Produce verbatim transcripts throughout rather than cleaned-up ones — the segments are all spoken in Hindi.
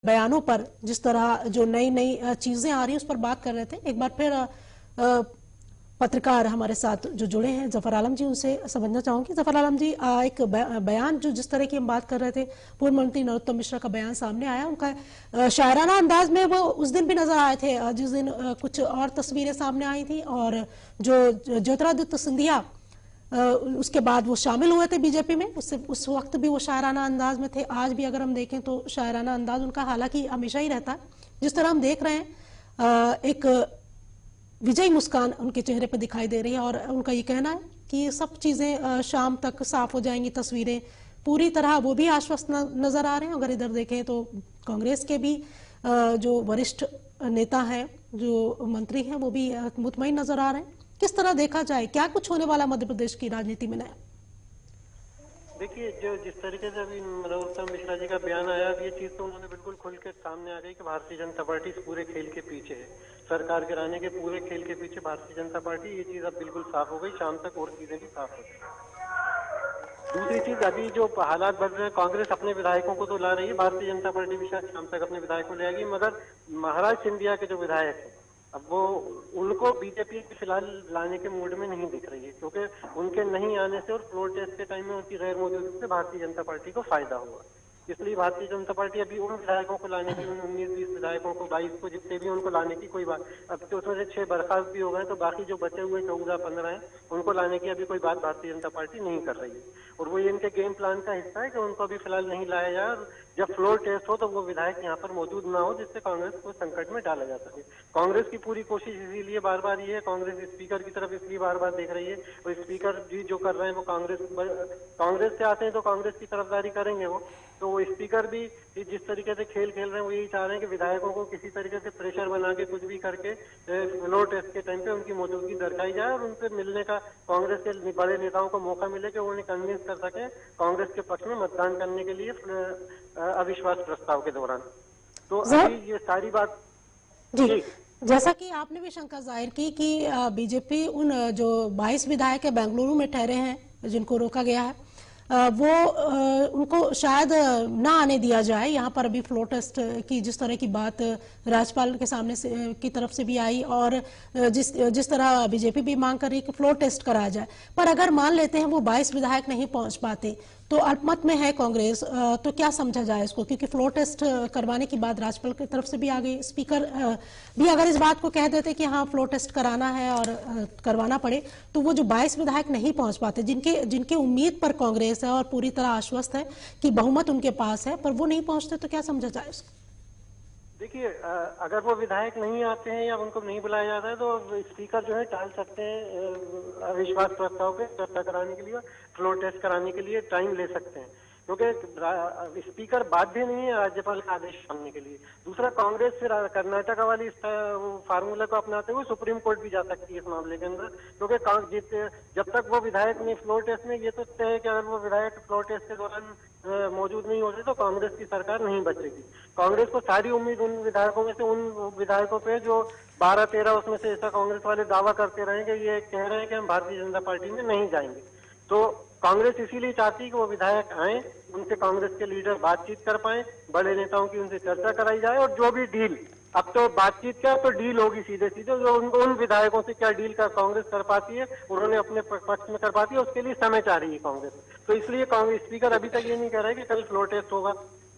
बयानों पर जिस तरह जो नई नई चीजें आ रही हैं उस पर बात कर रहे थे। एक बार फिर पत्रकार हमारे साथ जो जुड़े हैं जफर आलम जी, उनसे समझना चाहूंगी। जफर आलम जी, एक बयान जो जिस तरह की हम बात कर रहे थे, पूर्व मंत्री नरोत्तम मिश्रा का बयान सामने आया, उनका शायराना अंदाज में वो उस दिन भी नजर आए थे जिस दिन कुछ और तस्वीरें सामने आई थी, और जो ज्योतिरादित्य सिंधिया उसके बाद वो शामिल हुए थे बीजेपी में, उससे उस वक्त भी वो शायराना अंदाज में थे। आज भी अगर हम देखें तो शायराना अंदाज उनका हालांकि हमेशा ही रहता है। जिस तरह हम देख रहे हैं एक विजयी मुस्कान उनके चेहरे पर दिखाई दे रही है, और उनका ये कहना है कि ये सब चीजें शाम तक साफ हो जाएंगी, तस्वीरें पूरी तरह, वो भी आश्वस्त नजर आ रहे हैं। अगर इधर देखें तो कांग्रेस के भी जो वरिष्ठ नेता हैं, जो मंत्री हैं, वो भी मुतमईन नजर आ रहे हैं। किस तरह देखा जाए, क्या कुछ होने वाला मध्य प्रदेश की राजनीति में नया? देखिए, जो जिस तरीके से अभी नरोत्तम मिश्रा जी का बयान आया, अब ये चीज तो उन्होंने बिल्कुल खुल के सामने आ गई कि भारतीय जनता पार्टी इस पूरे खेल के पीछे है, सरकार गिराने के पूरे खेल के पीछे भारतीय जनता पार्टी। ये चीज अब बिल्कुल साफ हो गई, शाम तक और चीजें भी साफ हो गई। दूसरी चीज, अभी जो हालात बढ़ रहे हैं, कांग्रेस अपने विधायकों को तो ला रही है, भारतीय जनता पार्टी भी शायद शाम तक अपने विधायकों ले आएगी, मगर महाराज सिंधिया के जो विधायक है, अब वो उनको बीजेपी फिलहाल लाने के मूड में नहीं दिख रही है, क्योंकि उनके नहीं आने से और फ्लोर टेस्ट के टाइम में उनकी गैर मौजूदगी से भारतीय जनता पार्टी को फायदा हुआ। इसलिए भारतीय जनता पार्टी अभी उन विधायकों को लाने की, उन उन्नीस बीस विधायकों को, बाईस को, जितने भी उनको लाने की कोई बात, अब तो उसमें से छह बर्खास्त भी हो गए, तो बाकी जो बचे हुए चौदह पंद्रह हैं, उनको लाने की अभी कोई बात भारतीय जनता पार्टी नहीं कर रही है। और वो इनके गेम प्लान का हिस्सा है कि उनको अभी फिलहाल नहीं लाया जाए, जब फ्लोर टेस्ट हो तो वो विधायक यहाँ पर मौजूद ना हो, जिससे कांग्रेस को संकट में डाला जा सके। कांग्रेस की पूरी कोशिश इसीलिए बार बार ये है, कांग्रेस स्पीकर की तरफ इसलिए बार बार देख रही है, और स्पीकर जी जो कर रहे हैं वो कांग्रेस कांग्रेस से आते हैं तो कांग्रेस की तरफदारी करेंगे वो, तो वो स्पीकर भी जिस तरीके से खेल खेल रहे हैं वो यही चाह रहे हैं कि विधायकों को किसी तरीके से प्रेशर बना के कुछ भी करके फ्लोर टेस्ट के टाइम पे उनकी मौजूदगी दर्शाई जाए, और उनसे मिलने का कांग्रेस के बड़े नेताओं को मौका मिले कि वो उन्हें कन्विंस कर सके कांग्रेस के पक्ष में मतदान करने के लिए अविश्वास प्रस्ताव के दौरान। तो अभी ये सारी बात जी, जी। जैसा कि आपने भी शंका जाहिर की कि बीजेपी उन जो बाईस विधायक है बेंगलुरु में ठहरे हैं, जिनको रोका गया है, वो उनको शायद ना आने दिया जाए यहाँ पर। अभी फ्लोर टेस्ट की जिस तरह की बात राज्यपाल के सामने से की तरफ से भी आई, और जिस जिस तरह बीजेपी भी मांग कर रही है कि फ्लोर टेस्ट कराया जाए, पर अगर मान लेते हैं वो बाईस विधायक नहीं पहुंच पाते तो अल्पमत में है कांग्रेस, तो क्या समझा जाए इसको? क्योंकि फ्लोर टेस्ट करवाने की बात राज्यपाल की तरफ से भी आ गई, स्पीकर भी अगर इस बात को कह देते कि हाँ फ्लोर टेस्ट कराना है और करवाना पड़े, तो वो जो बाईस विधायक नहीं पहुंच पाते, जिनके जिनके उम्मीद पर कांग्रेस है और पूरी तरह आश्वस्त है कि बहुमत उनके पास है, पर वो नहीं पहुंचते, तो क्या समझा जाए इसको? देखिए, अगर वो विधायक नहीं आते हैं या उनको नहीं बुलाया जाता है तो स्पीकर जो है टाल सकते हैं अविश्वास प्रस्ताव पे चर्चा कराने के लिए, फ्लोर टेस्ट कराने के लिए टाइम ले सकते हैं, क्योंकि स्पीकर बाध्य नहीं है राज्यपाल का आदेश मानने के लिए। दूसरा, कांग्रेस फिर कर्नाटक वाली फार्मूला को अपनाते हुए सुप्रीम कोर्ट भी जा सकती है इस मामले के अंदर, क्योंकि जब तक वो विधायक नहीं फ्लोर टेस्ट में, ये तो तय है कि अगर वो विधायक फ्लोर टेस्ट के दौरान मौजूद नहीं होते तो कांग्रेस की सरकार नहीं बचेगी। कांग्रेस को सारी उम्मीद उन विधायकों में से उन विधायकों पे जो बारह तेरह उसमें से ऐसा कांग्रेस वाले दावा करते रहे कि ये कह रहे हैं कि हम भारतीय जनता पार्टी में नहीं जाएंगे, तो कांग्रेस इसीलिए चाहती है कि वो विधायक आए, उनसे कांग्रेस के लीडर बातचीत कर पाए, बड़े नेताओं की उनसे चर्चा कराई जाए, और जो भी डील, अब तो बातचीत क्या तो डील होगी सीधे सीधे, जो उन, उन विधायकों से क्या डील का कांग्रेस कर पाती है, उन्होंने अपने पक्ष में कर पाती है, उसके लिए समय चाह रही है कांग्रेस। तो इसलिए कांग्रेस स्पीकर अभी तक ये नहीं कह रहे कि कल फ्लोर टेस्ट होगा,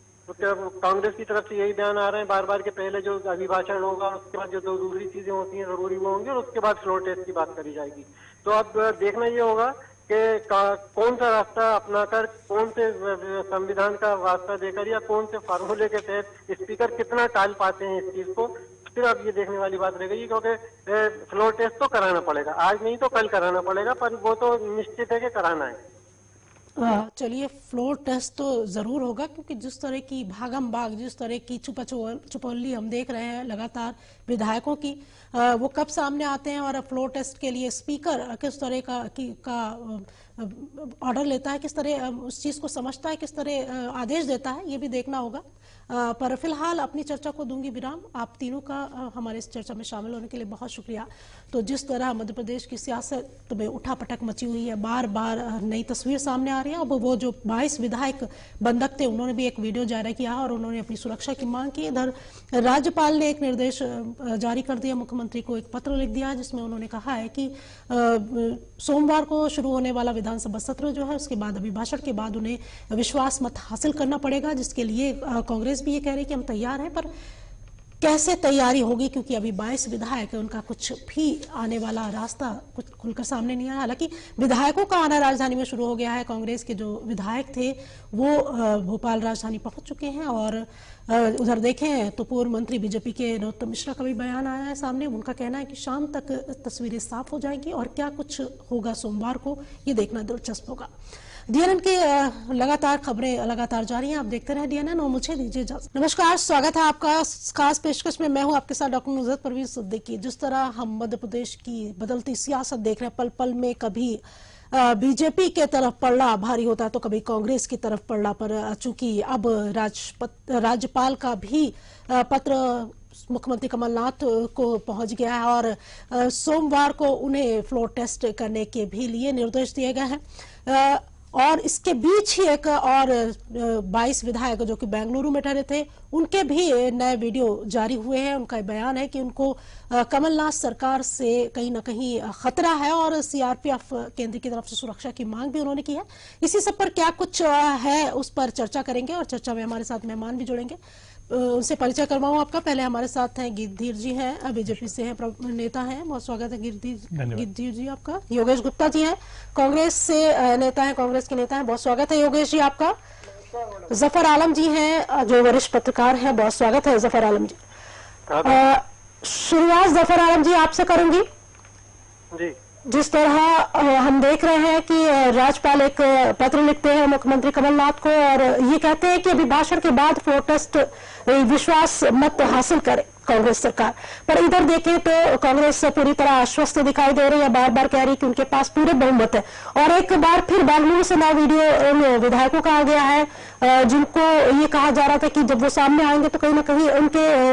तो कांग्रेस की तरफ से यही बयान आ रहे हैं बार बार के पहले जो अभिभाषण होगा, उसके बाद जो दो दूसरी चीजें होती हैं जरूरी वो होंगी, और उसके बाद फ्लोर टेस्ट की बात करी जाएगी। तो अब देखना ये होगा कि कौन सा रास्ता अपनाकर, कौन से संविधान का रास्ता देकर या कौन से फार्मूले के तहत स्पीकर कितना टाल पाते हैं इस चीज को, फिर अब ये देखने वाली बात रह गई, क्योंकि फ्लोर टेस्ट तो कराना पड़ेगा, आज नहीं तो कल कराना पड़ेगा, पर वो तो निश्चित है कि कराना है। चलिए, फ्लोर टेस्ट तो जरूर होगा, क्योंकि जिस तरह की भागम भाग, जिस तरह की छुपा छुपौली हम देख रहे हैं लगातार विधायकों की, वो कब सामने आते हैं और फ्लोर टेस्ट के लिए स्पीकर किस तरह का की का ऑर्डर लेता है, किस तरह उस चीज को समझता है, किस तरह आदेश देता है, ये भी देखना होगा। पर फिलहाल अपनी चर्चा को दूंगी विराम। आप तीनों का हमारे इस चर्चा में शामिल होने के लिए बहुत शुक्रिया। तो जिस तरह मध्य प्रदेश की सियासत में उठापटक मची हुई है, बार बार नई तस्वीर सामने आ रही है। अब वो जो बाईस विधायक बंधक थे, उन्होंने भी एक वीडियो जारी किया और उन्होंने अपनी सुरक्षा की मांग की। इधर राज्यपाल ने एक निर्देश जारी कर दिया, मुख्यमंत्री को एक पत्र लिख दिया, जिसमें उन्होंने कहा है कि सोमवार को शुरू होने वाला विधानसभा सत्र जो है, उसके बाद अभिभाषण के बाद उन्हें विश्वास मत हासिल करना पड़ेगा, जिसके लिए कांग्रेस भी ये कह रही है कि हम तैयार हैं। पर कैसे तैयारी होगी, क्योंकि अभी बाईस विधायक है, उनका कुछ भी आने वाला रास्ता कुछ खुलकर सामने नहीं आया। हालांकि विधायकों का आना राजधानी में शुरू हो गया है। कांग्रेस के जो विधायक थे वो भोपाल राजधानी पहुंच चुके हैं और उधर देखें तो पूर्व मंत्री बीजेपी के नरोत्तम मिश्रा का भी बयान आया है सामने। उनका कहना है कि शाम तक तस्वीरें साफ हो जाएंगी और क्या कुछ होगा सोमवार को, ये देखना दिलचस्प होगा। डीएनएन की लगातार खबरें लगातार जारी हैं, आप देखते रहे डीएनएन और मुझे दीजिए इजाजत। नमस्कार, स्वागत है आपका खास पेशकश में। मैं हूं आपके साथ डॉक्टर नुसरत परवीन सिद्दीकी। जिस तरह हम मध्य प्रदेश की बदलती सियासत देख रहे हैं, पल पल में कभी बीजेपी के तरफ पलड़ा भारी होता है तो कभी कांग्रेस की तरफ पलड़ा, पर चूंकि अब राज्यपाल का भी पत्र मुख्यमंत्री कमलनाथ को पहुंच गया है और सोमवार को उन्हें फ्लोर टेस्ट करने के भी लिए निर्देश दिए गए हैं। और इसके बीच ही एक और बाईस विधायक जो कि बेंगलुरु में ठहरे थे, उनके भी नए वीडियो जारी हुए हैं। उनका बयान है कि उनको कमलनाथ सरकार से कहीं ना कहीं खतरा है और सीआरपीएफ केंद्र की तरफ से सुरक्षा की मांग भी उन्होंने की है। इसी सब पर क्या कुछ है उस पर चर्चा करेंगे और चर्चा में हमारे साथ मेहमान भी जुड़ेंगे। उनसे परिचय करवाऊं आपका। पहले हमारे साथ हैं गिरधीर जी हैं, बीजेपी से हैं, नेता हैं, बहुत स्वागत है गिरधीर गिरधीर जी आपका। योगेश गुप्ता जी हैं, कांग्रेस से नेता हैं, कांग्रेस के नेता हैं, बहुत स्वागत है योगेश जी आपका। जफर आलम जी हैं जो वरिष्ठ पत्रकार हैं, बहुत स्वागत है जफर आलम जी। शुरुआत जफर आलम जी आपसे करूंगी जी। जिस तरह हम देख रहे हैं कि राज्यपाल एक पत्र लिखते हैं मुख्यमंत्री कमलनाथ को और ये कहते हैं कि अभिभाषण के बाद फ्लोर टेस्ट विश्वास मत हासिल करे कांग्रेस सरकार। पर इधर देखें तो कांग्रेस पूरी तरह आश्वस्त दिखाई दे रही है, बार बार कह रही है कि उनके पास पूरे बहुमत है। और एक बार फिर बेंगलुरु से नया वीडियो विधायकों का आ गया है, जिनको ये कहा जा रहा था कि जब वो सामने आएंगे तो कहीं ना कहीं उनके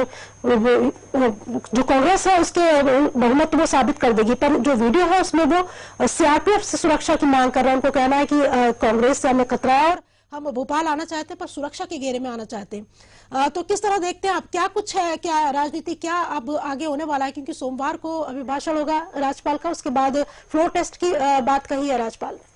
जो कांग्रेस है उसके बहुमत वो साबित कर देगी। पर जो वीडियो है उसमें वो सीआरपीएफ से सुरक्षा की मांग कर रहे हैं। उनको कहना है कि कांग्रेस से हमें खतरा है और हम भोपाल आना चाहते हैं पर सुरक्षा के घेरे में आना चाहते हैं। तो किस तरह देखते हैं आप, क्या कुछ है, क्या राजनीति क्या अब आगे होने वाला है, क्योंकि सोमवार को अभिभाषण होगा राज्यपाल का, उसके बाद फ्लोर टेस्ट की बात कही है राज्यपाल ने।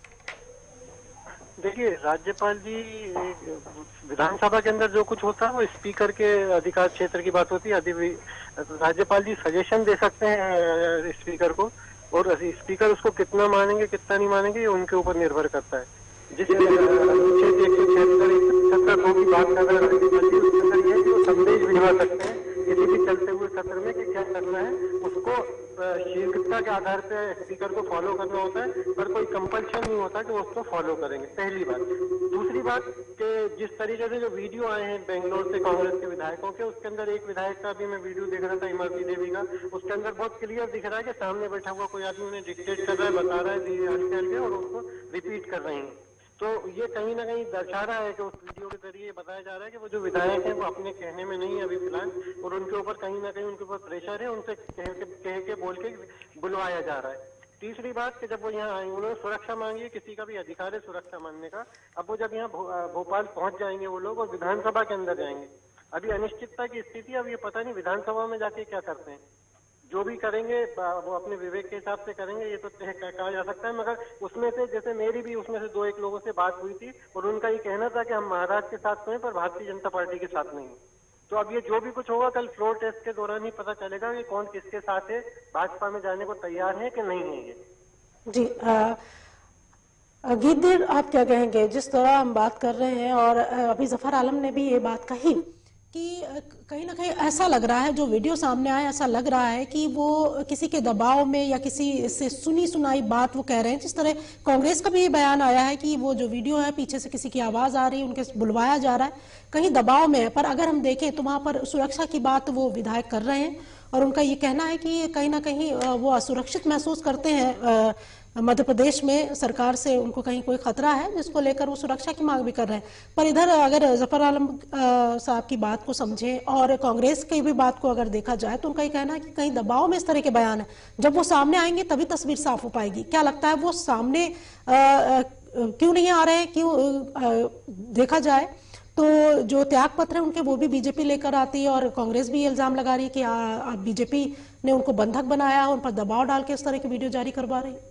देखिए, राज्यपाल जी विधानसभा के अंदर जो कुछ होता है वो स्पीकर के अधिकार क्षेत्र की बात होती है। राज्यपाल जी सजेशन दे सकते हैं स्पीकर को और स्पीकर उसको कितना मानेंगे कितना नहीं मानेंगे ये उनके ऊपर निर्भर करता है। जिस अनुच्छेद एक सौ छिहत्तर एक सौ सत्तर दो की बात कर रहे हैं राज्यपाल जी, उसके अंदर ये है कि वो संदेश भिजवा सकते हैं किसी भी चलते हुए सत्र में कि क्या करना है, उसको शीघ्रता के आधार पे स्पीकर को फॉलो करना होता है, पर कोई कंपल्शन नहीं होता कि वो उसको फॉलो करेंगे, पहली बात। दूसरी बात कि जिस तरीके से जो वीडियो आए हैं बेंगलोर से कांग्रेस के विधायकों के, उसके अंदर एक विधायक का भी मैं वीडियो देख रहा था, इमरती देवी का, उसके अंदर बहुत क्लियर दिख रहा है कि सामने बैठा हुआ कोई आदमी उन्हें डिक्टेट कर रहा है, बता रहा है हल्के हल्के और उसको रिपीट कर रहे हैं। तो ये कहीं ना कहीं दर्शा रहा है कि उस वीडियो के जरिए बताया जा रहा है कि वो जो विधायक हैं वो अपने कहने में नहीं है अभी फिलहाल, और उनके ऊपर कहीं ना कहीं उनके ऊपर प्रेशर है, उनसे कह के कह के बोल के बुलवाया जा रहा है। तीसरी बात कि जब वो यहाँ आएंगे, उन्होंने सुरक्षा मांगी है, किसी का भी अधिकार है सुरक्षा मांगने का। अब वो जब यहाँ भो, भोपाल पहुंच जाएंगे वो लोग और विधानसभा के अंदर जाएंगे, अभी अनिश्चितता की स्थिति, अब ये पता नहीं विधानसभा में जाके क्या करते हैं। जो भी करेंगे वो अपने विवेक के हिसाब से करेंगे, ये तो कहा जा सकता है। मगर उसमें से जैसे मेरी भी उसमें से दो एक लोगों से बात हुई थी और उनका ये कहना था कि हम महाराष्ट्र के साथ तो हैं पर भारतीय जनता पार्टी के साथ नहीं। तो अब ये जो भी कुछ होगा कल फ्लोर टेस्ट के दौरान ही पता चलेगा कि कौन किसके साथ है, भाजपा में जाने को तैयार है कि नहीं है। ये जी गिरधीर, आप क्या कहेंगे? जिस तरह हम बात कर रहे हैं और अभी जफर आलम ने भी ये बात कही कि कहीं ना कहीं ऐसा लग रहा है, जो वीडियो सामने आया ऐसा लग रहा है कि वो किसी के दबाव में या किसी से सुनी सुनाई बात वो कह रहे हैं। जिस तरह कांग्रेस का भी ये बयान आया है कि वो जो वीडियो है पीछे से किसी की आवाज आ रही है, उनके बुलवाया जा रहा है, कहीं दबाव में है। पर अगर हम देखें तो वहां पर सुरक्षा की बात वो विधायक कर रहे हैं और उनका ये कहना है कि कहीं ना कहीं वो असुरक्षित महसूस करते हैं मध्य प्रदेश में सरकार से उनको कहीं कोई खतरा है, जिसको लेकर वो सुरक्षा की मांग भी कर रहे हैं। पर इधर अगर जफर आलम साहब की बात को समझें और कांग्रेस की भी बात को अगर देखा जाए तो उनका ये कहना है कि कहीं दबाव में इस तरह के बयान है, जब वो सामने आएंगे तभी तस्वीर साफ हो पाएगी। क्या लगता है वो सामने आ, आ, क्यों नहीं आ रहे हैं? क्यों आ, देखा जाए तो जो त्याग पत्र है उनके वो भी बीजेपी लेकर आती है और कांग्रेस भी इल्जाम लगा रही है कि बीजेपी ने उनको बंधक बनाया, उन पर दबाव डाल के इस तरह की वीडियो जारी करवा रही है।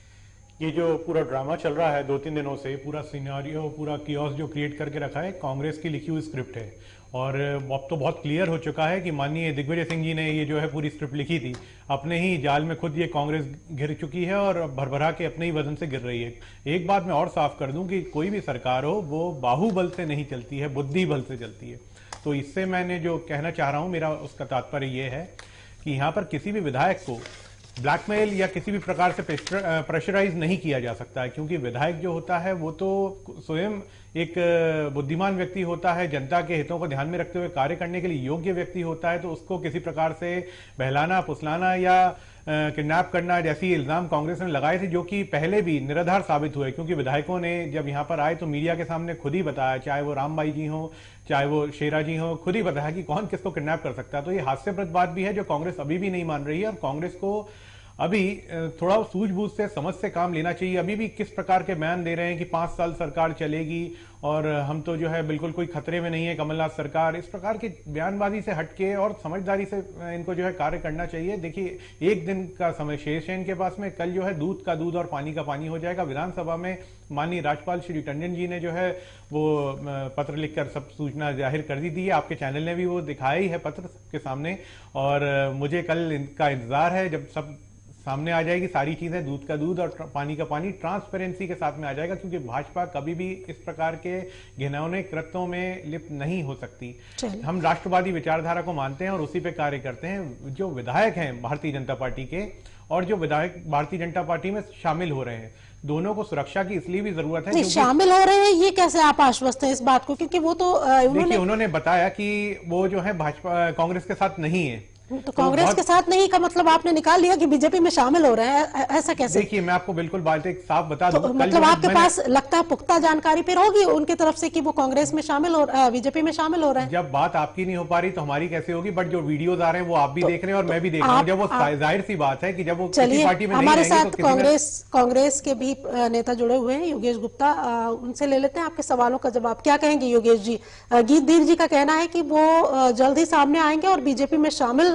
ये जो पूरा ड्रामा चल रहा है दो तीन दिनों से, पूरा सिनेरियो, पूरा कियोस जो क्रिएट करके रखा है, कांग्रेस की लिखी हुई स्क्रिप्ट है। और अब तो बहुत क्लियर हो चुका है कि माननीय दिग्विजय सिंह जी ने ये जो है पूरी स्क्रिप्ट लिखी थी, अपने ही जाल में खुद ये कांग्रेस घिर चुकी है और भरभरा के अपने ही वजन से गिर रही है। एक बात मैं और साफ कर दूं कि कोई भी सरकार हो वो बाहुबल से नहीं चलती है, बुद्धि बल से चलती है। तो इससे मैंने जो कहना चाह रहा हूं, मेरा उसका तात्पर्य ये है कि यहाँ पर किसी भी विधायक को ब्लैकमेल या किसी भी प्रकार से प्रेशराइज नहीं किया जा सकता है, क्योंकि विधायक जो होता है वो तो स्वयं एक बुद्धिमान व्यक्ति होता है, जनता के हितों को ध्यान में रखते हुए कार्य करने के लिए योग्य व्यक्ति होता है। तो उसको किसी प्रकार से बहलाना, फुसलाना या किडनैप करना जैसी इल्जाम कांग्रेस ने लगाए थे, जो कि पहले भी निराधार साबित हुए, क्योंकि विधायकों ने जब यहां पर आए तो मीडिया के सामने खुद ही बताया, चाहे वो रामबाई जी हो, चाहे वो शेरा जी हो, खुद ही बताया कि कौन किसको किडनैप कर सकता है। तो ये हास्यप्रद बात भी है जो कांग्रेस अभी भी नहीं मान रही है, और कांग्रेस को अभी थोड़ा सूझबूझ से, समझ से काम लेना चाहिए। अभी भी किस प्रकार के बयान दे रहे हैं कि पांच साल सरकार चलेगी और हम तो जो है बिल्कुल कोई खतरे में नहीं है कमलनाथ सरकार, इस प्रकार की बयानबाजी से हटके और समझदारी से इनको जो है कार्य करना चाहिए। देखिए, एक दिन का समय शेष है इनके पास में, कल जो है दूध का दूध और पानी का पानी हो जाएगा। विधानसभा में माननीय राज्यपाल श्री टंडन जी ने जो है वो पत्र लिखकर सब सूचना जाहिर कर दी थी, आपके चैनल ने भी वो दिखाया ही है पत्र के सामने, और मुझे कल इनका इंतजार है जब सब सामने आ जाएगी सारी चीजें, दूध का दूध और पानी का पानी ट्रांसपेरेंसी के साथ में आ जाएगा, क्योंकि भाजपा कभी भी इस प्रकार के घिनौने कृत्यों में लिप्त नहीं हो सकती। हम राष्ट्रवादी विचारधारा को मानते हैं और उसी पे कार्य करते हैं। जो विधायक हैं भारतीय जनता पार्टी के और जो विधायक भारतीय जनता पार्टी में शामिल हो रहे हैं, दोनों को सुरक्षा की इसलिए भी जरूरत है। शामिल हो रहे हैं, ये कैसे आप आश्वस्त हैं इस बात को? क्योंकि वो तो देखिए, उन्होंने बताया कि वो जो है भाजपा कांग्रेस के साथ नहीं है। तो कांग्रेस तो के साथ नहीं का मतलब आपने निकाल लिया कि बीजेपी में शामिल हो रहे हैं, ऐसा कैसे? देखिए, मैं आपको बिल्कुल बात एक साफ बता तो दूं, मतलब आपके पास लगता है पुख्ता जानकारी फिर होगी उनकी तरफ से कि वो कांग्रेस में शामिल हो, बीजेपी में शामिल हो रहे हैं। जब बात आपकी नहीं हो पा रही तो हमारी कैसे होगी? बट जो वीडियोज आ रहे हैं वो आप भी तो, देख रहे हैं और तो मैं भी देख रहा हूँ। जब वो जाहिर सी बात है कि जब वो किसी पार्टी में हमारे साथ कांग्रेस कांग्रेस के भी नेता जुड़े हुए हैं, योगेश गुप्ता, उनसे ले लेते हैं आपके सवालों का जवाब। क्या कहेंगे योगेश जी? गीत धीर जी का कहना है कि वो जल्द ही सामने आएंगे और बीजेपी में शामिल,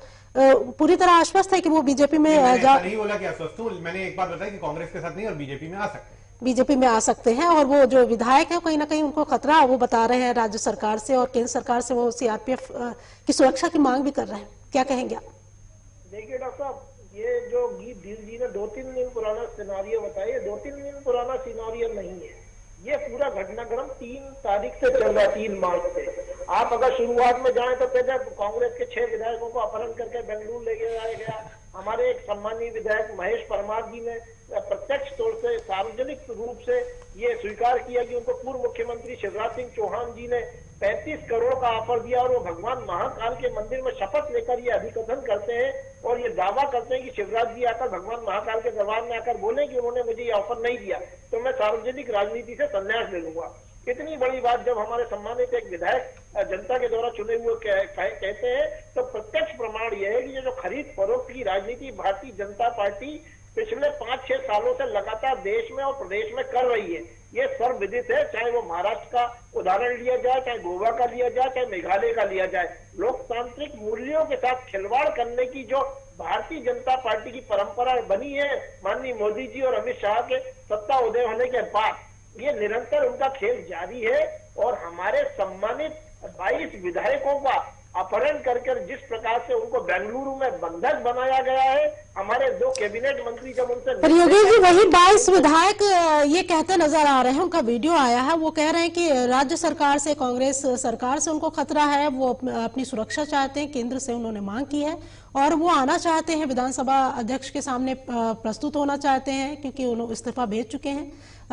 पूरी तरह आश्वस्त है कि वो बीजेपी में मैंने जा... नहीं बोला कि आश्वस्त हूं, मैंने एक बात बताई कि कांग्रेस के साथ नहीं और बीजेपी में आ सकते हैं। बीजेपी में आ सकते हैं, और वो जो विधायक है कहीं ना कहीं उनको खतरा वो बता रहे हैं राज्य सरकार से और केंद्र सरकार से, वो सीआरपीएफ की सुरक्षा की मांग भी कर रहे हैं। क्या कहेंगे आप? देखिए डॉक्टर साहब, ये जो गीत धीर जी ने दो तीन दिन पुराना सिनारियो बताया, दो तीन दिन पुराना सिनारियो नहीं है। ये पूरा घटनाक्रम तीन तारीख से चल रहा है, तीन मार्च से। आप अगर शुरुआत में जाएं तो पहले कांग्रेस के छह विधायकों को अपहरण करके बेंगलुरु ले गया गया। हमारे एक सम्मानीय विधायक महेश परमार जी ने प्रत्यक्ष तौर से, सार्वजनिक रूप से ये स्वीकार किया कि उनको पूर्व मुख्यमंत्री शिवराज सिंह चौहान जी ने पैंतीस करोड़ का ऑफर दिया, और वो भगवान महाकाल के मंदिर में शपथ लेकर ये अधिकथन करते हैं और ये दावा करते हैं कि शिवराज जी आकर भगवान महाकाल के दरबार में आकर बोले कि उन्होंने मुझे ये ऑफर नहीं दिया तो मैं सार्वजनिक राजनीति से संन्यास ले लूंगा। इतनी बड़ी बात जब हमारे सम्मानित एक विधायक जनता के द्वारा चुने हुए कहते हैं, तो प्रत्यक्ष प्रमाण यह है कि ये जो खरीद फरोख्त की राजनीति भारतीय जनता पार्टी पिछले पांच छह सालों से लगातार देश में और प्रदेश में कर रही है, ये सर्वविदित है। चाहे वो महाराष्ट्र का उदाहरण लिया जाए, चाहे गोवा का लिया जाए, चाहे मेघालय का लिया जाए, लोकतांत्रिक मूल्यों के साथ खिलवाड़ करने की जो भारतीय जनता पार्टी की परंपरा बनी है माननीय मोदी जी और अमित शाह के सत्ता उदय होने के बाद, ये निरंतर उनका खेल जारी है। और हमारे सम्मानित बाईस विधायकों का अपहरण करके जिस प्रकार से उनको बेंगलुरु में बंधक बनाया गया है, हमारे दो कैबिनेट मंत्री जब उनसे, पर योगेश जी वही बाईस विधायक ये कहते नजर आ रहे हैं, उनका वीडियो आया है, वो कह रहे हैं कि राज्य सरकार से, कांग्रेस सरकार से उनको खतरा है, वो अपनी सुरक्षा चाहते हैं, केंद्र से उन्होंने मांग की है और वो आना चाहते हैं, विधानसभा अध्यक्ष के सामने प्रस्तुत होना चाहते हैं, क्योंकि उन्होंने इस्तीफा भेज चुके हैं,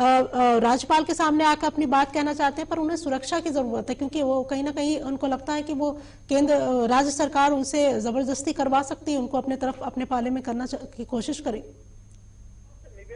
राज्यपाल के सामने आकर अपनी बात कहना चाहते हैं, पर उन्हें सुरक्षा की जरूरत है, क्योंकि वो कहीं ना कहीं उनको लगता है कि वो केंद्र राज्य सरकार उनसे जबरदस्ती करवा सकती है, उनको अपने तरफ अपने पाले में करना की कोशिश करें।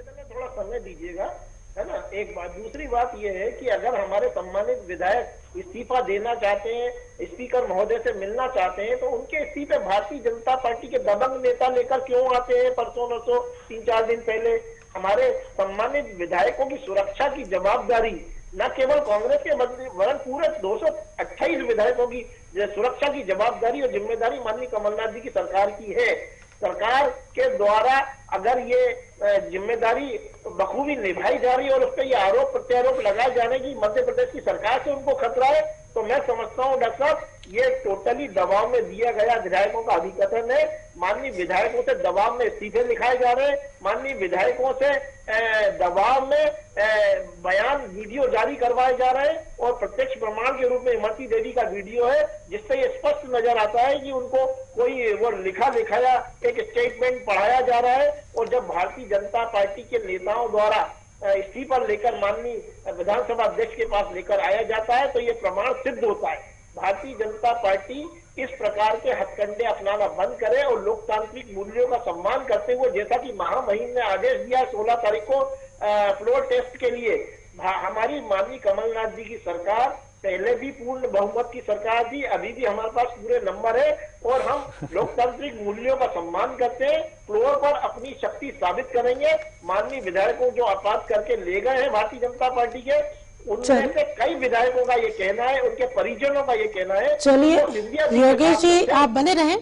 करने दीजिएगा, है ना। एक बात, दूसरी बात यह है कि अगर हमारे सम्मानित विधायक इस्तीफा देना चाहते हैं, स्पीकर महोदय से मिलना चाहते हैं, तो उनके इस्तीफे भारतीय जनता पार्टी के दबंग नेता लेकर क्यों आते हैं परसों नरसों तीन चार दिन पहले। हमारे सम्मानित विधायकों की सुरक्षा की जवाबदारी न केवल कांग्रेस के वरन पूरे दो सौ अट्ठाईस विधायकों की सुरक्षा की जवाबदारी और जिम्मेदारी माननीय कमलनाथ जी की सरकार की है। सरकार के द्वारा अगर ये जिम्मेदारी बखूबी निभाई जा रही है और उस पर ये आरोप प्रत्यारोप लगाए जाने की मध्य प्रदेश की सरकार से उनको खतरा है, तो मैं समझता हूँ डॉक्टर साहब ये टोटली दबाव में दिया गया विधायकों का अभिकथन है। माननीय विधायकों से दबाव में इस्तीफे लिखाए जा रहे हैं, माननीय विधायकों से दबाव में बयान वीडियो जारी करवाए जा रहे हैं और प्रत्यक्ष प्रमाण के रूप में इमरती देवी का वीडियो है जिससे ये स्पष्ट नजर आता है कि उनको कोई वो लिखा लिखाया एक स्टेटमेंट पढ़ाया जा रहा है। और जब भारतीय जनता पार्टी के नेताओं द्वारा इस्तीफा लेकर माननीय विधानसभा अध्यक्ष के पास लेकर आया जाता है तो ये प्रमाण सिद्ध होता है। भारतीय जनता पार्टी इस प्रकार के हथकंडे अपनाना बंद करे और लोकतांत्रिक मूल्यों का सम्मान करते हुए, जैसा कि महामहिम ने आदेश दिया सोलह तारीख को फ्लोर टेस्ट के लिए, हमारी माननीय कमलनाथ जी की सरकार पहले भी पूर्ण बहुमत की सरकार थी, अभी भी हमारे पास पूरे नंबर है और हम लोकतांत्रिक मूल्यों का सम्मान करते हैं। फ्लोर पर अपनी शक्ति साबित करेंगे। माननीय विधायकों जो आपात करके ले गए हैं भारतीय जनता पार्टी के, उनमें से कई विधायकों का ये कहना है, उनके परिजनों का ये कहना है। चलिए योगेश जी आप बने रहें।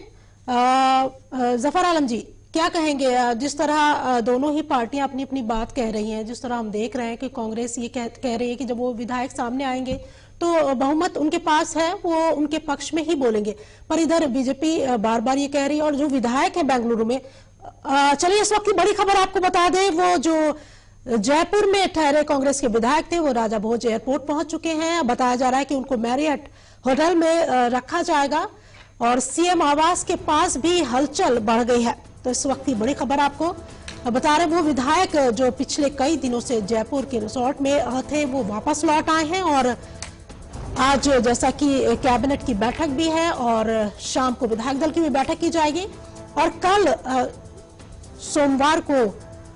जफर आलम जी क्या कहेंगे, जिस तरह दोनों ही पार्टियां अपनी अपनी बात कह रही हैं, जिस तरह हम देख रहे हैं कि कांग्रेस ये कह, कह रही है कि जब वो विधायक सामने आएंगे तो बहुमत उनके पास है, वो उनके पक्ष में ही बोलेंगे, पर इधर बीजेपी बार बार ये कह रही है और जो विधायक है बेंगलुरु में। चलिए इस वक्त की बड़ी खबर आपको बता दें, वो जो जयपुर में ठहरे कांग्रेस के विधायक थे वो राजा भोज एयरपोर्ट पहुंच चुके हैं। बताया जा रहा है कि उनको मैरियट होटल में रखा जाएगा और सीएम आवास के पास भी हलचल बढ़ गई है। तो इस वक्त की बड़ी खबर आपको बता रहे, वो विधायक जो पिछले कई दिनों से जयपुर के रिसोर्ट में थे वो वापस लौट आए हैं और आज जैसा कि कैबिनेट की बैठक भी है और शाम को विधायक दल की भी बैठक की जाएगी और कल सोमवार को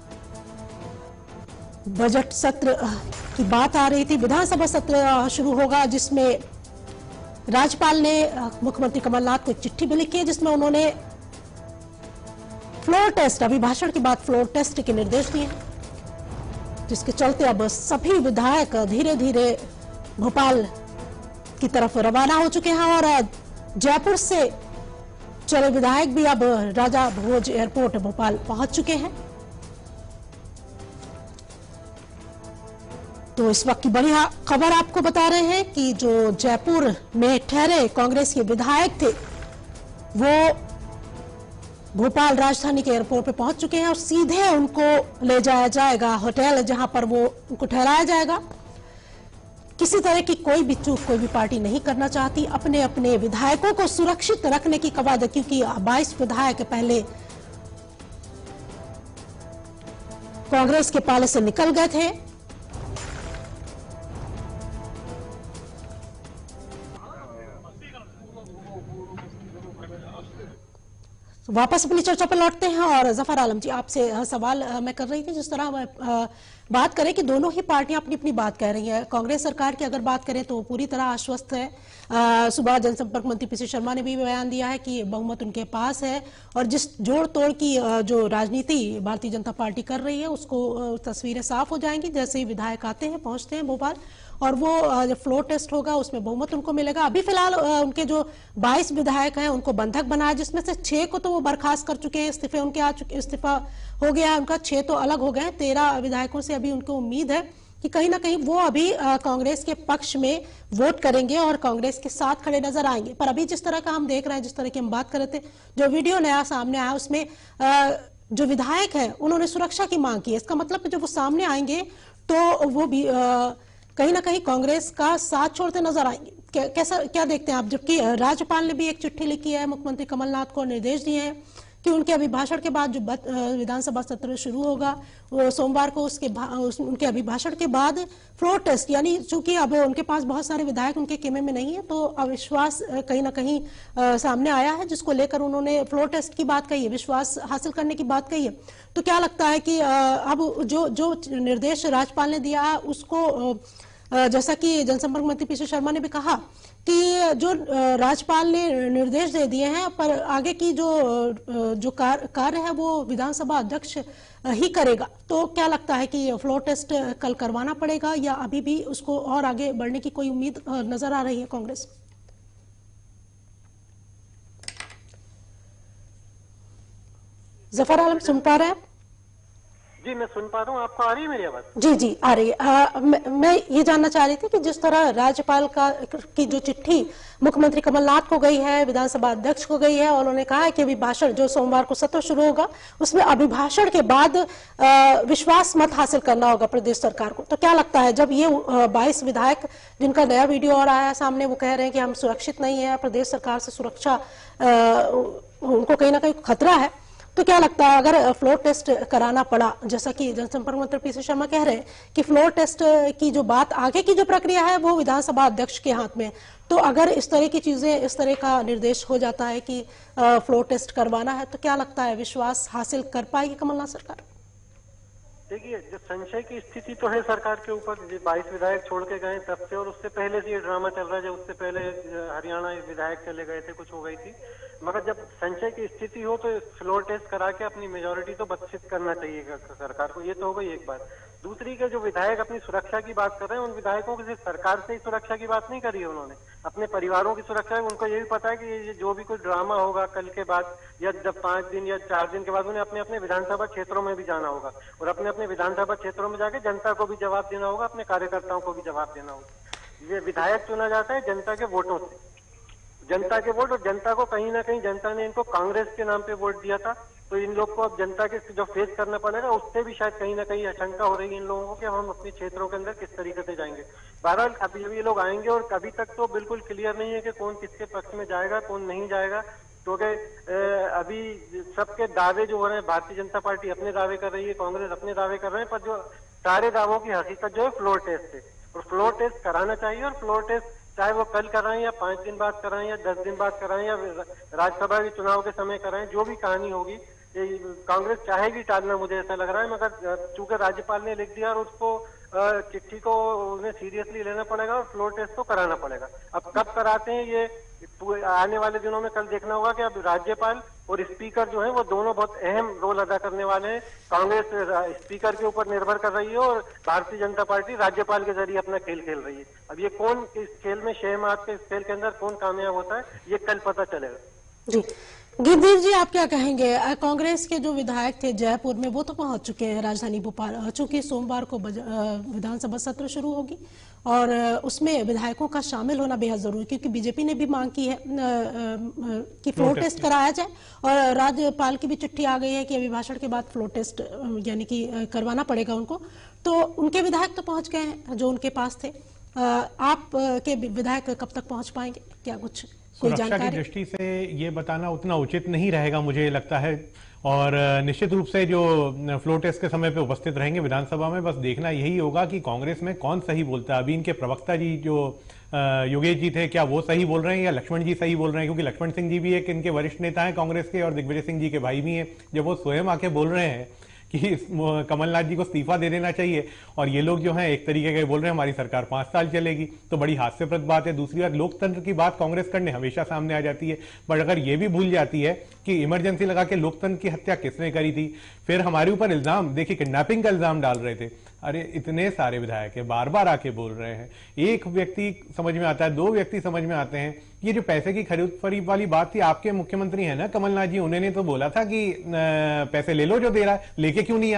बजट सत्र की बात आ रही थी। विधानसभा सत्र शुरू होगा जिसमें राज्यपाल ने मुख्यमंत्री कमलनाथ को एक चिट्ठी भी लिखी है जिसमें उन्होंने फ्लोर टेस्ट, अभिभाषण के बाद फ्लोर टेस्ट के निर्देश दिए, जिसके चलते अब सभी विधायक धीरे धीरे भोपाल की तरफ रवाना हो चुके हैं और जयपुर से चले विधायक भी अब राजा भोज एयरपोर्ट भोपाल पहुंच चुके हैं। तो इस वक्त की बड़ी खबर आपको बता रहे हैं कि जो जयपुर में ठहरे कांग्रेस के विधायक थे वो भोपाल राजधानी के एयरपोर्ट पे पहुंच चुके हैं और सीधे उनको ले जाया जाएगा होटल जहां पर वो उनको ठहराया जाएगा। किसी तरह की कोई भी चूक कोई भी पार्टी नहीं करना चाहती, अपने अपने विधायकों को सुरक्षित रखने की कवायद, क्योंकि बाईस विधायक पहले कांग्रेस के पाले से निकल गए थे। वापस अपनी चर्चा पर लौटते हैं और जफर आलम जी आपसे सवाल मैं कर रही थी, जिस तरह बात करें कि दोनों ही पार्टियां अपनी अपनी बात कह रही हैं। कांग्रेस सरकार की अगर बात करें तो पूरी तरह आश्वस्त है। सुबह जनसंपर्क मंत्री पीसी शर्मा ने भी बयान दिया है कि बहुमत उनके पास है और जिस जोड़ तोड़ की जो राजनीति भारतीय जनता पार्टी कर रही है उसको तस्वीरें साफ हो जाएंगी जैसे ही विधायक आते हैं पहुंचते हैं भोपाल और वो जब फ्लोर टेस्ट होगा उसमें बहुमत उनको मिलेगा। अभी फिलहाल उनके जो बाईस विधायक हैं उनको बंधक बनाया, जिसमें से छह को तो वो बर्खास्त कर चुके हैं, इस्तीफे उनके आ चुके, इस्तीफा हो गया है उनका, छह तो अलग हो गए। तेरह विधायकों से अभी उनको उम्मीद है कि कहीं ना कहीं वो अभी कांग्रेस के पक्ष में वोट करेंगे और कांग्रेस के साथ खड़े नजर आएंगे। पर अभी जिस तरह का हम देख रहे हैं, जिस तरह की हम बात कर रहे थे, जो वीडियो नया सामने आया उसमें जो विधायक है उन्होंने सुरक्षा की मांग की है। इसका मतलब जब वो सामने आएंगे तो वो भी कहीं ना कहीं कांग्रेस का साथ छोड़ते नजर आएंगे। कैसा क्या देखते हैं आप, जबकि राज्यपाल ने भी एक चिट्ठी लिखी है मुख्यमंत्री कमलनाथ को, निर्देश दिए हैं कि उनके अभिभाषण के बाद जो विधानसभा सत्र शुरू होगा वो सोमवार को, उसके उस, उनके अभिभाषण के बाद फ्लोर टेस्ट, यानी चूंकि अब उनके पास बहुत सारे विधायक उनके खेमे में नहीं है, तो अविश्वास कहीं ना कहीं आ, सामने आया है, जिसको लेकर उन्होंने फ्लोर टेस्ट की बात कही है, विश्वास हासिल करने की बात कही है। तो क्या लगता है कि आ, अब जो जो निर्देश राज्यपाल ने दिया उसको, आ, जैसा कि जनसंपर्क मंत्री पीसी शर्मा ने भी कहा कि जो राज्यपाल ने निर्देश दे दिए हैं, पर आगे की जो जो कार्य है वो विधानसभा अध्यक्ष ही करेगा, तो क्या लगता है कि फ्लोर टेस्ट कल करवाना पड़ेगा या अभी भी उसको और आगे बढ़ने की कोई उम्मीद नजर आ रही है कांग्रेस? जफर आलम सुन पा रहे हैं? जी मैं सुन पा रहा हूँ, आपको आ रही है मेरी आवाज? जी जी आ रही है। आ, मैं, मैं ये जानना चाह रही थी कि जिस तरह राज्यपाल का की जो चिट्ठी मुख्यमंत्री कमलनाथ को गई है, विधानसभा अध्यक्ष को गई है, और उन्होंने कहा है कि अभिभाषण जो सोमवार को सत्र शुरू होगा उसमें अभिभाषण के बाद आ, विश्वास मत हासिल करना होगा प्रदेश सरकार को, तो क्या लगता है जब ये बाईस विधायक जिनका नया वीडियो और आया सामने, वो कह रहे हैं कि हम सुरक्षित नहीं है, प्रदेश सरकार से सुरक्षा आ, उनको कहीं ना कहीं खतरा है, तो क्या लगता है अगर फ्लोर टेस्ट कराना पड़ा, जैसा कि जनसंपर्क मंत्री पीसी शर्मा कह रहे हैं कि फ्लोर टेस्ट की जो बात, आगे की जो प्रक्रिया है वो विधानसभा अध्यक्ष के हाथ में, तो अगर इस तरह की चीजें, इस तरह का निर्देश हो जाता है कि फ्लोर टेस्ट करवाना है, तो क्या लगता है विश्वास हासिल कर पाएगी कमलनाथ सरकार? देखिए, जो संशय की स्थिति तो है सरकार के ऊपर, बाईस विधायक छोड़ के गए तब से, और उससे पहले से ये ड्रामा चल रहा है, जब उससे पहले हरियाणा विधायक चले गए थे, कुछ हो गई थी, मगर जब संशय की स्थिति हो तो फ्लोर टेस्ट करा के अपनी मेजोरिटी तो बख्शित करना चाहिए सरकार को, ये तो हो गई एक बात। दूसरी के जो विधायक अपनी सुरक्षा की बात कर रहे हैं, उन विधायकों की सिर्फ सरकार से ही सुरक्षा की बात नहीं करी है उन्होंने, अपने परिवारों की सुरक्षा है। उनको ये भी पता है कि ये जो भी कोई ड्रामा होगा कल के बाद या जब पांच दिन या चार दिन के बाद, उन्हें अपने अपने विधानसभा क्षेत्रों में भी जाना होगा और अपने अपने विधानसभा क्षेत्रों में जाके जनता को भी जवाब देना होगा, अपने कार्यकर्ताओं को भी जवाब देना होगा। ये विधायक चुना जाता है जनता के वोटों से, जनता के वोट, और जनता को कहीं ना कहीं जनता ने इनको कांग्रेस के नाम पे वोट दिया था, तो इन लोग को अब जनता के जो फेस करना पड़ेगा, उससे भी शायद कहीं ना कहीं आशंका हो रही है इन लोगों को कि हम अपने क्षेत्रों के अंदर किस तरीके से जाएंगे। बहरहाल अभी ये लोग आएंगे और अभी तक तो बिल्कुल क्लियर नहीं है कि कौन किसके पक्ष में जाएगा, कौन नहीं जाएगा, क्योंकि तो अभी सबके दावे जो हो रहे हैं, भारतीय जनता पार्टी अपने दावे कर रही है, कांग्रेस अपने दावे कर रहे हैं, पर जो सारे दावों की हकीकत जो है फ्लोर टेस्ट है, और फ्लोर टेस्ट कराना चाहिए। और फ्लोर टेस्ट चाहे वो कल कराएं या पांच दिन बाद कराएं या दस दिन बाद कराएं या राज्यसभा के चुनाव के समय कराएं, जो भी कहानी होगी कांग्रेस चाहेगी टालना, मुझे ऐसा लग रहा है, मगर चूंकि राज्यपाल ने लिख दिया और उसको चिट्ठी को उन्हें सीरियसली लेना पड़ेगा और फ्लोर टेस्ट तो कराना पड़ेगा। अब कब कराते हैं ये आने वाले दिनों में कल देखना होगा कि अब राज्यपाल और स्पीकर जो है वो दोनों बहुत अहम रोल अदा करने वाले हैं। कांग्रेस स्पीकर के ऊपर निर्भर कर रही है और भारतीय जनता पार्टी राज्यपाल के जरिए अपना खेल खेल रही है। अब ये कौन इस खेल में शहमात के इस खेल के अंदर कौन कामयाब होता है, ये कल पता चलेगा। जी गिरधीर जी, आप क्या कहेंगे? कांग्रेस के जो विधायक थे जयपुर में, वो तो पहुंच चुके हैं राजधानी भोपाल, चूंकि सोमवार को विधानसभा सत्र शुरू होगी और उसमें विधायकों का शामिल होना बेहद जरूरी, क्योंकि बीजेपी ने भी मांग की है कि फ्लोर टेस्ट कराया जाए और राज्यपाल की भी चिट्ठी आ गई है कि अभिभाषण के बाद फ्लोर टेस्ट यानी कि करवाना पड़ेगा उनको। तो उनके विधायक तो पहुंच गए हैं जो उनके पास थे, आप के विधायक कब तक पहुंच पाएंगे? क्या कुछ सुरक्षा की दृष्टि से ये बताना उतना उचित नहीं रहेगा मुझे लगता है, और निश्चित रूप से जो फ्लोर टेस्ट के समय पे उपस्थित रहेंगे विधानसभा में, बस देखना यही होगा कि कांग्रेस में कौन सही बोलता है। अभी इनके प्रवक्ता जी जो योगेश जी थे, क्या वो सही बोल रहे हैं या लक्ष्मण जी सही बोल रहे हैं? क्योंकि लक्ष्मण सिंह जी भी एक इनके वरिष्ठ नेता हैं कांग्रेस के और दिग्विजय सिंह जी के भाई भी हैं। जब वो स्वयं आके बोल रहे हैं कि कमलनाथ जी को इस्तीफा दे देना चाहिए और ये लोग जो हैं एक तरीके के बोल रहे हैं हमारी सरकार पांच साल चलेगी, तो बड़ी हास्यप्रद बात है। दूसरी बात, लोकतंत्र की बात कांग्रेस करने हमेशा सामने आ जाती है, पर अगर ये भी भूल जाती है कि इमरजेंसी लगा के लोकतंत्र की हत्या किसने करी थी, फिर हमारे ऊपर इल्जाम, देखिए किडनैपिंग का इल्जाम डाल रहे थे। अरे इतने सारे विधायक है, बार बार आके बोल रहे हैं, एक व्यक्ति समझ में आता है, दो व्यक्ति समझ में आते हैं। ये जो पैसे की खरीद फरीद वाली बात थी, आपके मुख्यमंत्री है ना कमलनाथ जी, उन्होंने तो बोला था कि पैसे ले लो जो दे रहा है, लेके क्यों नहीं आए?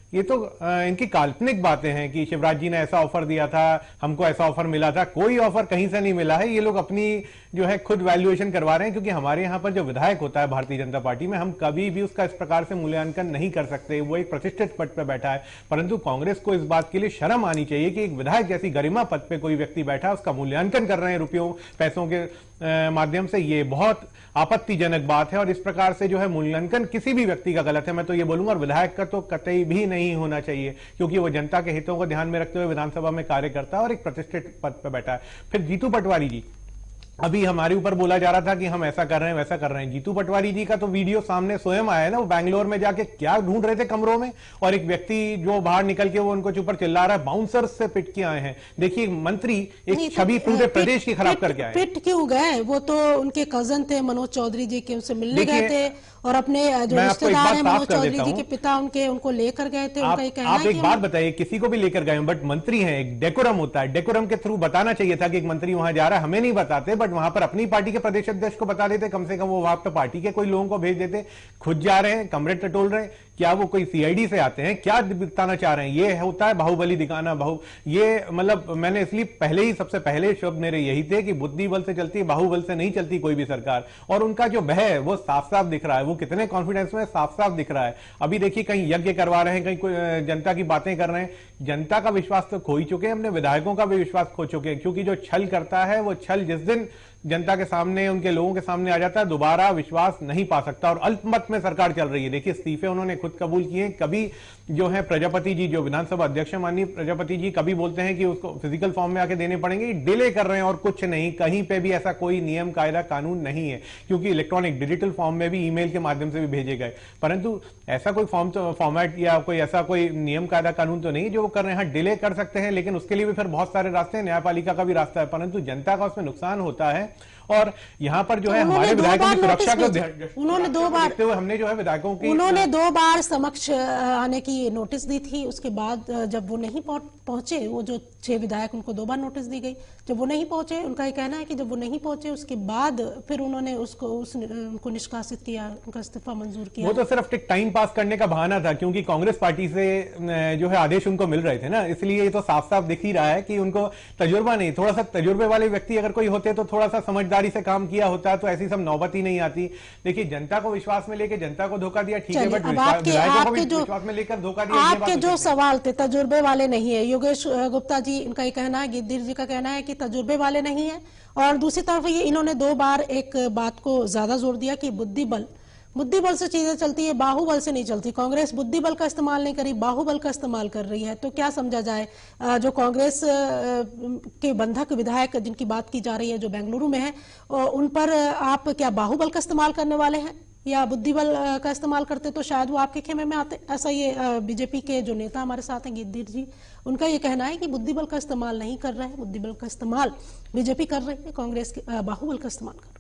ये तो इनकी काल्पनिक बातें हैं कि शिवराज जी ने ऐसा ऑफर दिया था, हमको ऐसा ऑफर मिला था। कोई ऑफर कहीं से नहीं मिला है। ये लोग अपनी जो है खुद वैल्यूएशन करवा रहे हैं, क्योंकि हमारे यहाँ पर जो विधायक होता है भारतीय जनता पार्टी में, हम कभी भी उसका इस प्रकार से मूल्यांकन नहीं कर सकते। वो एक प्रतिष्ठित पद पर बैठा है, परंतु कांग्रेस को इस बात के लिए शर्म आनी चाहिए कि एक विधायक जैसी गरिमा पद पर कोई व्यक्ति बैठा है, उसका मूल्यांकन कर रहे हैं रुपयों पैसों के माध्यम से। ये बहुत आपत्तिजनक बात है और इस प्रकार से जो है मूल्यांकन किसी भी व्यक्ति का गलत है, मैं तो ये बोलूंगा। और विधायक का तो कतई भी नहीं होना चाहिए, क्योंकि वो जनता के हितों को ध्यान में रखते हुए विधानसभा में कार्य करता है और एक प्रतिष्ठित पद पर बैठा है। फिर जीतू पटवारी जी, अभी हमारे ऊपर बोला जा रहा था कि हम ऐसा कर रहे हैं वैसा कर रहे हैं। जीतू पटवारी जी का तो वीडियो सामने स्वयं आया है ना, वो बैंगलोर में जाके क्या ढूंढ रहे थे कमरों में, और एक व्यक्ति जो बाहर निकल के वो उनको ऊपर चिल्ला रहा है, बाउंसर्स से पिट के आए हैं। देखिए, मंत्री एक छवि पूरे प्रदेश की खराब करके आए। पिट क्यों गए? वो तो उनके कजन थे मनोज चौधरी जी के, उनसे मिलने गए थे और अपने जो रिश्तेदार हैं मनोज चौधरी जी के पिता, उनके उनको लेकर गए थे। उनका ये कहना है कि आप एक बात बताइए, किसी को भी लेकर गए, बट मंत्री हैं, एक डेकोरम होता है, डेकोरम के थ्रू बताना चाहिए था कि एक मंत्री वहां जा रहा है। हमें नहीं बताते, बट वहां पर अपनी पार्टी के प्रदेश अध्यक्ष को बता देते, कम से कम वो वहां पर पार्टी के कोई लोगों को भेज देते। खुद जा रहे हैं, कमरे टटोल रहे हैं, क्या वो कोई सीआईडी से आते हैं? क्या बताना चाह रहे हैं? ये होता है बाहुबली दिखाना। बाहु ये मतलब मैंने इसलिए पहले ही सबसे पहले शब्द मेरे यही थे कि बुद्धि बल से चलती है, बाहुबल से नहीं चलती कोई भी सरकार। और उनका जो भय है वो साफ साफ दिख रहा है, वो कितने कॉन्फिडेंस में साफ साफ दिख रहा है। अभी देखिए, कहीं यज्ञ करवा रहे हैं, कहीं कोई जनता की बातें कर रहे हैं। जनता का विश्वास तो खो ही चुके हैं, अपने विधायकों का भी विश्वास खो चुके हैं, क्योंकि जो छल करता है वो छल जिस दिन जनता के सामने, उनके लोगों के सामने आ जाता है, दोबारा विश्वास नहीं पा सकता। और अल्पमत में सरकार चल रही है। देखिए, इस्तीफे उन्होंने खुद कबूल किए। कभी जो है प्रजापति जी, जो विधानसभा अध्यक्ष माननीय प्रजापति जी, कभी बोलते हैं कि उसको फिजिकल फॉर्म में आके देने पड़ेंगे, डिले कर रहे हैं और कुछ नहीं। कहीं पे भी ऐसा कोई नियम कायदा कानून नहीं है, क्योंकि इलेक्ट्रॉनिक डिजिटल फॉर्म में भी, ईमेल के माध्यम से भी भेजे गए, परंतु ऐसा कोई फॉर्म तो फॉर्मेट या कोई ऐसा कोई नियम कायदा कानून तो नहीं जो वो कर रहे हैं। डिले कर सकते हैं, लेकिन उसके लिए भी फिर बहुत सारे रास्ते हैं, न्यायपालिका का भी रास्ता है, परंतु जनता का उसमें नुकसान होता है। और यहाँ पर जो है हमारे विधायकों की सुरक्षा को उन्होंने दो बार देखते हुए हमने जो है विधायकों की उन्होंने दो बार समक्ष आने की नोटिस दी थी। उसके बाद जब वो नहीं पहुंचे, वो जो छह विधायक, उनको दो बार नोटिस दी गई। जब वो नहीं पहुंचे, उनका ये कहना है कि जब वो नहीं पहुंचे उसके बाद फिर उन्होंने उसको उस, उनको निष्कासित किया, उनका इस्तीफा मंजूर किया। वो तो सिर्फ टाइम पास करने का बहाना था, क्योंकि कांग्रेस पार्टी से जो है आदेश उनको मिल रहे थे ना, इसलिए ये तो साफ साफ दिख ही रहा है कि उनको तजुर्बा नहीं। थोड़ा सा तजुर्बे वाले व्यक्ति अगर कोई होते तो थोड़ा सा समझदारी से काम किया होता तो ऐसी सब नौबत ही नहीं आती। देखिए, जनता को विश्वास में लेके जनता को धोखा दिया, ठीक है, बट विधायकों को भी विश्वास में लेकर धोखा दिया। आपके जो सवाल थे तजुर्बे वाले नहीं है। योगेश गुप्ता जी, इनका ये कहना है, गिद्दीर जी का कहना है कि तजुर्बे वाले नहीं है। और दूसरी तरफ ये इन्होंने दो बार एक बात को ज्यादा जोर दिया कि बुद्धि बल बुद्धि बल से चीजें चलती है, बाहुबल से नहीं चलती। कांग्रेस बुद्धि बल का इस्तेमाल नहीं करी, बाहुबल का इस्तेमाल कर रही है। तो क्या समझा जाए? जो कांग्रेस के बंधक विधायक जिनकी बात की जा रही है, जो बेंगलुरु में है, उन पर आप क्या बाहुबल का इस्तेमाल करने वाले हैं या बुद्धि बल का इस्तेमाल करते तो शायद वो आपके खेमे में आते? ऐसा ये बीजेपी के जो नेता हमारे साथ हैं, गिद्दीर जी, उनका ये कहना है कि बुद्धि बल का इस्तेमाल नहीं कर रहे हैं, बुद्धि बल का इस्तेमाल बीजेपी कर रही है, कांग्रेस के बाहुबल का इस्तेमाल कर रही है।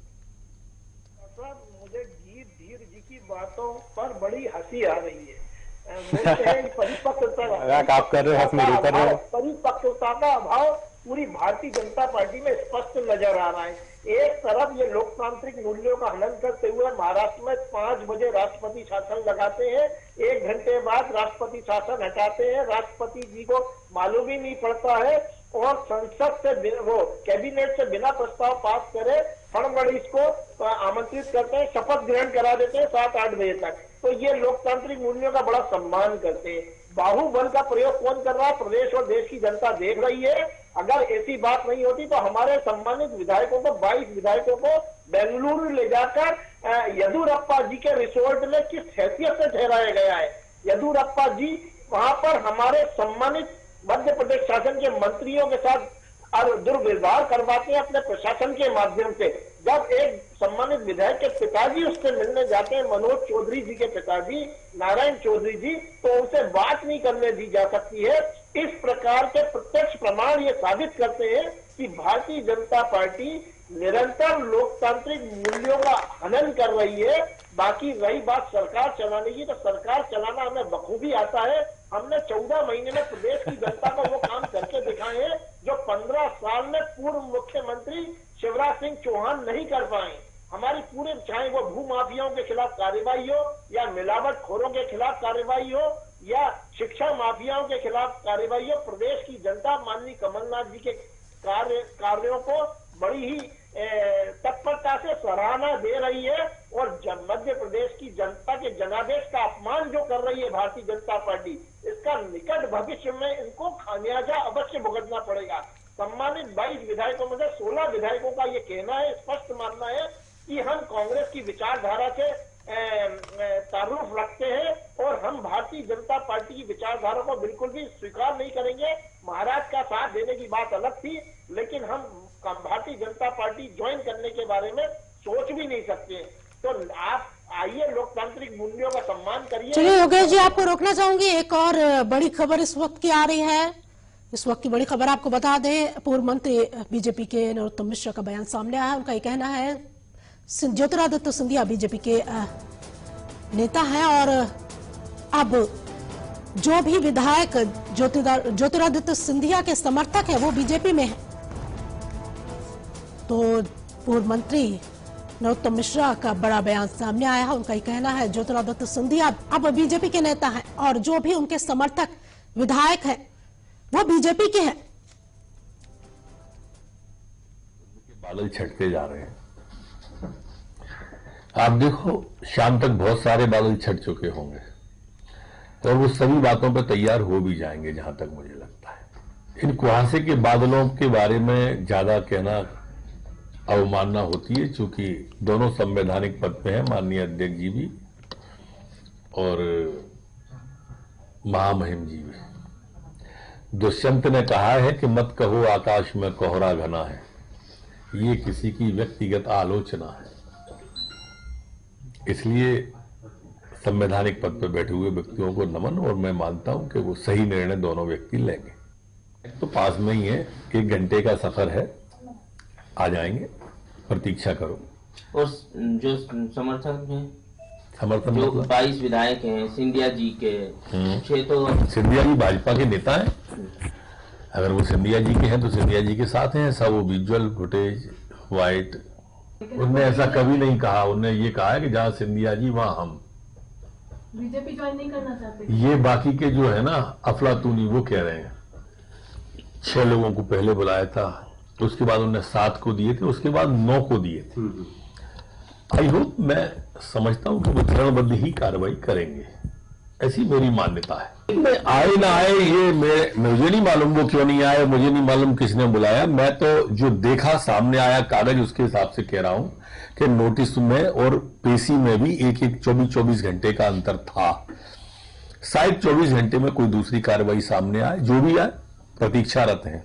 बातों पर बड़ी हंसी आ रही है। परिपक्वता आप कर रहे हो, परिपक्वता का अभाव पूरी भारतीय जनता पार्टी में स्पष्ट नजर आ रहा है। एक तरफ ये लोकतांत्रिक मूल्यों का हनन करते हुए महाराष्ट्र में पांच बजे राष्ट्रपति शासन लगाते हैं, एक घंटे बाद राष्ट्रपति शासन हटाते हैं, राष्ट्रपति जी को मालूम ही नहीं पड़ता है, और संसद से वो कैबिनेट से बिना प्रस्ताव पास करे फडणवीस को आमंत्रित करते हैं, शपथ ग्रहण करा देते हैं सात आठ बजे तक। तो ये लोकतांत्रिक मूल्यों का बड़ा सम्मान करते हैं। बाहुबल का प्रयोग कौन कर रहा है? प्रदेश और देश की जनता देख रही है। अगर ऐसी बात नहीं होती तो हमारे सम्मानित विधायकों को, बाईस विधायकों को बेंगलुरु ले जाकर येदियुरप्पा जी के रिसोर्ट में किस हैसियत से ठहराया गया है? येदियुरप्पा जी वहां पर हमारे सम्मानित मध्य प्रदेश शासन के मंत्रियों के साथ दुर्व्यवहार करवाते हैं अपने प्रशासन के माध्यम से। जब एक सम्मानित विधायक के पिताजी उससे मिलने जाते हैं, मनोज चौधरी जी के पिताजी नारायण चौधरी जी, तो उनसे बात नहीं करने दी जा सकती है। इस प्रकार के प्रत्यक्ष प्रमाण ये साबित करते हैं कि भारतीय जनता पार्टी निरंतर लोकतांत्रिक मूल्यों का हनन कर रही है। बाकी रही बात सरकार चलाने की, तो सरकार चलाना हमें बखूबी आता है। हमने चौदह महीने में प्रदेश की जनता को वो काम करके दिखाए हैं जो पंद्रह साल में पूर्व मुख्यमंत्री शिवराज सिंह चौहान नहीं कर पाए। हमारी पूरे, चाहे वो भू माफियाओं के खिलाफ कार्रवाई हो या मिलावटखोरों के खिलाफ कार्रवाई हो, या शिक्षा माफियाओं के खिलाफ कार्यवाही हो। प्रदेश की जनता माननीय कमलनाथ जी के कार्य कार्यों को बड़ी ही तत्परता से सराहना दे रही है, और मध्य प्रदेश की जनता के जनादेश का अपमान जो कर रही है भारतीय जनता पार्टी, इसका निकट भविष्य में इनको खामियाजा अवश्य भुगतना पड़ेगा। सम्मानित बाईस विधायकों में से सोलह विधायकों का ये कहना है, स्पष्ट मानना है कि हम कांग्रेस की विचारधारा से तारुफ रखते हैं और हम भारतीय जनता पार्टी की विचारधारा को बिल्कुल भी स्वीकार नहीं करेंगे। महाराज का साथ देने की बात अलग थी, लेकिन हम भारतीय जनता पार्टी ज्वाइन करने के बारे में सोच भी नहीं सकते। तो आप आइए, लोकतांत्रिक मूल्यों का सम्मान करिए। चलिए योगेश जी, आपको रोकना चाहूंगी। एक और बड़ी खबर इस वक्त की आ रही है। इस वक्त की बड़ी खबर आपको बता दें, पूर्व मंत्री बीजेपी के नरोत्तम मिश्रा का बयान सामने आया है। उनका ये कहना है, ज्योतिरादित्य सिंधिया बीजेपी के नेता हैं और अब जो भी विधायक ज्योतिरादित्य सिंधिया के समर्थक है वो बीजेपी में है। तो पूर्व मंत्री नरोत्तम मिश्रा का बड़ा बयान सामने आया है। उनका ये कहना है, ज्योतिरादित्य सिंधिया अब बीजेपी के नेता हैं और जो भी उनके समर्थक विधायक हैं वो बीजेपी के हैं। बादल छटते जा रहे हैं। आप देखो, शाम तक बहुत सारे बादल छट चुके होंगे और वो सभी बातों पर तैयार हो भी जाएंगे, जहां तक मुझे लगता है। इन कुहासे के बादलों के बारे में ज्यादा कहना अवमानना होती है, क्योंकि दोनों संवैधानिक पद पे हैं, माननीय अध्यक्ष जी भी और महामहिम जी भी। दुष्यंत ने कहा है कि मत कहो आकाश में कोहरा घना है, ये किसी की व्यक्तिगत आलोचना है। इसलिए संवैधानिक पद पर बैठे हुए व्यक्तियों को नमन, और मैं मानता हूं कि वो सही निर्णय दोनों व्यक्ति लेंगे। तो पास में ही है, एक घंटे का सफर है, आ जाएंगे, प्रतीक्षा करो। और जो समर्थक हैं, समर्थन जो मतलब बाईस विधायक हैं सिंधिया जी के, छह तो सिंधिया जी भाजपा के नेता हैं। अगर वो सिंधिया जी के हैं तो सिंधिया जी के साथ हैं। सब वो विजुअल फुटेज वाइट, उनने ऐसा कभी नहीं कहा। उनने ये कहा है कि जहां सिंधिया जी वहां हम। बीजेपी ज्वाइन नहीं करना चाहते। ये बाकी के जो है ना अफलातूनी, वो कह रहे हैं। छह लोगों को पहले बुलाया था, तो उसके बाद उन्होंने सात को दिए थे, उसके बाद नौ को दिए थे। आई होप, मैं समझता हूं कि वो चरणबद्ध ही कार्रवाई करेंगे, ऐसी मेरी मान्यता है। आए ना आए ये मुझे नहीं मालूम, वो क्यों नहीं आए, मुझे नहीं मालूम किसने बुलाया। मैं तो जो देखा सामने आया कागज, उसके हिसाब से कह रहा हूं कि नोटिस में और पेशी में भी एक एक चौबीस चौबीस घंटे का अंतर था। शायद चौबीस घंटे में कोई दूसरी कार्रवाई सामने आए, जो भी आए प्रतीक्षारत हैं।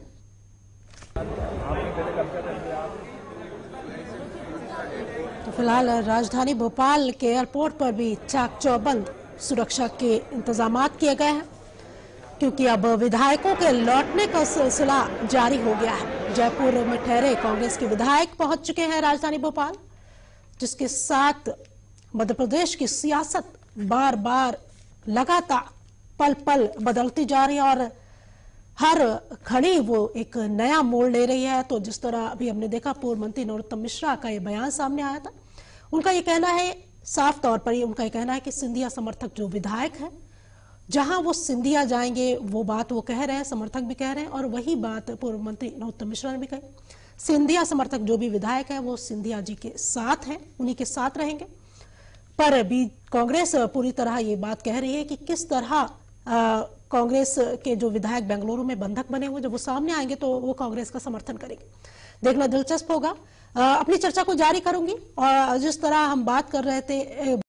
तो फिलहाल राजधानी भोपाल के एयरपोर्ट पर भी चाक चौबंद सुरक्षा के इंतजाम किए गए हैं, क्योंकि अब विधायकों के लौटने का सिलसिला जारी हो गया है। जयपुर में ठहरे कांग्रेस के विधायक पहुंच चुके हैं राजधानी भोपाल, जिसके साथ मध्य प्रदेश की सियासत बार बार लगातार पल पल बदलती जा रही है और हर घड़ी वो एक नया मोड़ ले रही है। तो जिस तरह अभी हमने देखा, पूर्व मंत्री नरोत्तम मिश्रा का ये बयान सामने आया था। उनका ये कहना है, साफ तौर पर उनका ये कहना है कि सिंधिया समर्थक जो विधायक हैं, जहां वो सिंधिया जाएंगे वो बात वो कह रहे हैं, समर्थक भी कह रहे हैं, और वही बात पूर्व मंत्री नरोत्तम मिश्रा ने भी कही। सिंधिया समर्थक जो भी विधायक है वो सिंधिया जी के साथ हैं, उन्हीं के साथ रहेंगे। पर भी कांग्रेस पूरी तरह ये बात कह रही है कि किस तरह कांग्रेस के जो विधायक बेंगलुरु में बंधक बने हुए, जब वो सामने आएंगे तो वो कांग्रेस का समर्थन करेंगे। देखना दिलचस्प होगा। अपनी चर्चा को जारी करूंगी और जिस तरह हम बात कर रहे थे